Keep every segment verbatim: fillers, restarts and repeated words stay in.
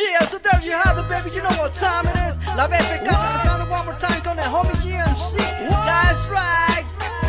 Yeah, so there you have it, baby, you know what time it is. La B F K, regresando one more time con el homie G M C. That's right.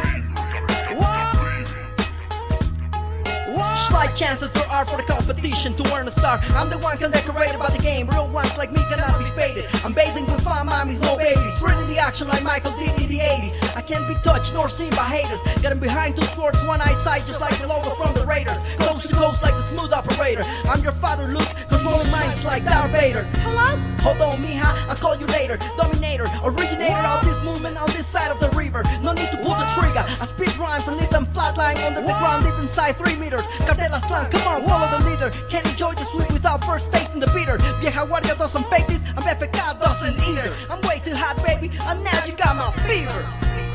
Slight chances there are for the competition to earn a star. I'm the one condecorated by the game. Real ones like me cannot be faded. I'm bathing with fine mommies, no babies. Thrilling the action like Michael did in the eighties. I can't be touched nor seen by haters. Getting behind two swords, one eyesight, just like the logo from the Raiders. Coast to coast like the smooth operator. I'm your father, Luke, controlling minds like Darth Vader. Hello? Hold on, mija, I'll call you later. Dominator, originator of this movement on this side of the river. No need to pull the trigger. I spit rhymes and leave them flatlying under the ground, deep inside three meters. Cartelas slang, come on, follow the leader. Can't enjoy the sweet without first tasting the bitter. Vieja guardia doesn't fake this, and B F K doesn't either. I'm way too hot, baby, and now you got my fever.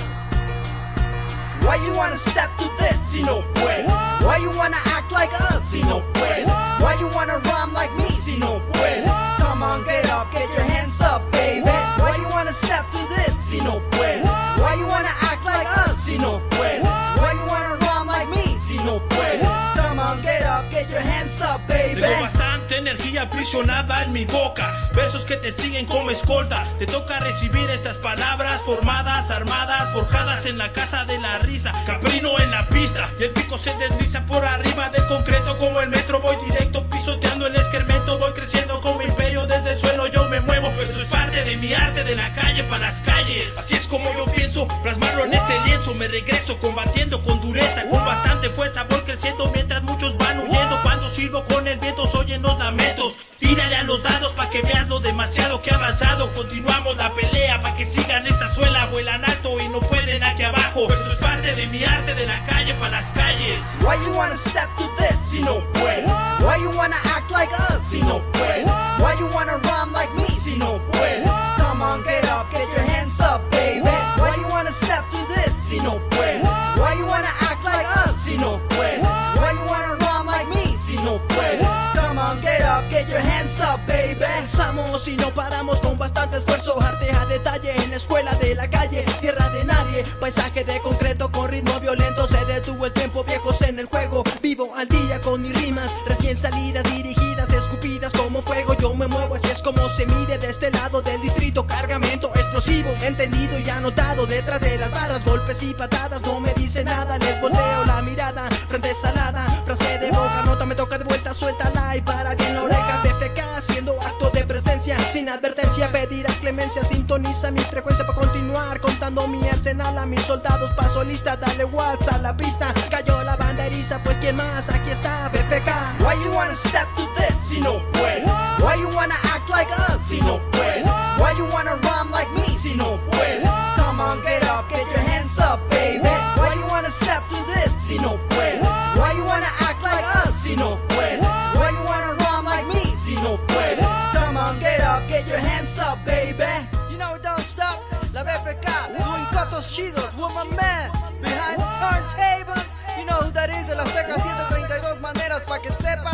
Why you wanna step to this, si no puedes? Why you wanna act like us, si no puedes? Why you wanna rhyme like me, si no puedes? Come on, get up, get your hands up, baby. Why you wanna step to this, si no puedes? Why you wanna act like us, si no puedes? Why you wanna rhyme like me, si no puedes? Come on, get up, get your hands up, baby. Tengo bastante energía aprisionada en mi boca, versos que te siguen como escolta. Te toca recibir estas palabras formadas, armadas, forjadas en la casa de la risa. Caprino en la pista y el pico se desliza por arriba del concreto como el metro. Voy directo pisoteando el escarmiento, voy creciendo como imperio desde el suelo. Yo me muevo, esto es parte de mi arte, de la calle para las calles. Así es como yo pienso plasmarlo en este lienzo. Me regreso combatiendo con dureza, con bastante fuerza. Voy creciendo mientras muchos van huyendo. Cuando silbo con el viento se oyen los lamentos. Tírale a los dados pa' que veas lo demasiado que ha avanzado. Continuamos la pelea pa' que sigan esta suela. Vuelan alto y no pueden aquí abajo. Esto es parte de mi arte, de la calle para las calles. Why you wanna step to this, si no puedes? Why you wanna act like us, si no puedes? Why you wanna rhyme like me, si no puedes? Come on, get up, get your hands up, baby. Why you wanna step to this, si no puedes? Why you wanna act like us, si no puedes? Why you wanna rhyme like me, si no puedes? Come on, get up, get your hands up, baby. Pensamos y no paramos con bastante esfuerzo. Arte a detalle en la escuela de la calle, tierra de nadie. Paisaje de concreto con ritmo violento. Se detuvo el tiempo, viejos en el juego. Vivo al día con mis rimas, recién salidas, dirigidas, escupidas como fuego. Yo me muevo, así es como se mide de este lado del distrito. Cargamento explosivo, entendido y anotado. Detrás de las barras, golpes y patadas. No me dice nada, les volteo la mirada. Frente salada, frase de boca, nota me toca de vuelta, suéltala y para bien la oreja. B F K haciendo acto de presencia, sin advertencia pedirás clemencia. Sintoniza mi frecuencia para continuar contando mi arsenal a mis soldados. Paso lista, dale waltz a la pista. Cayó la banderiza, pues quién más, aquí está B F K. Why you wanna step to this, si no puedes? Why you wanna act like us, si no puedes? Why you wanna rhyme like me, si no puedes? Come on, get up, get your hands up, baby. Why you wanna step to this, si no puedes? Why you wanna act like us, si no puedes? Why you wanna rhyme like me, si no puedes? Come on, get up, get your hands up, baby. You know don't stop, la B F K, doing cotos chidos, with my man, behind the turntables. You know who that is, el Azteca siete treinta y dos maneras pa' que sepa.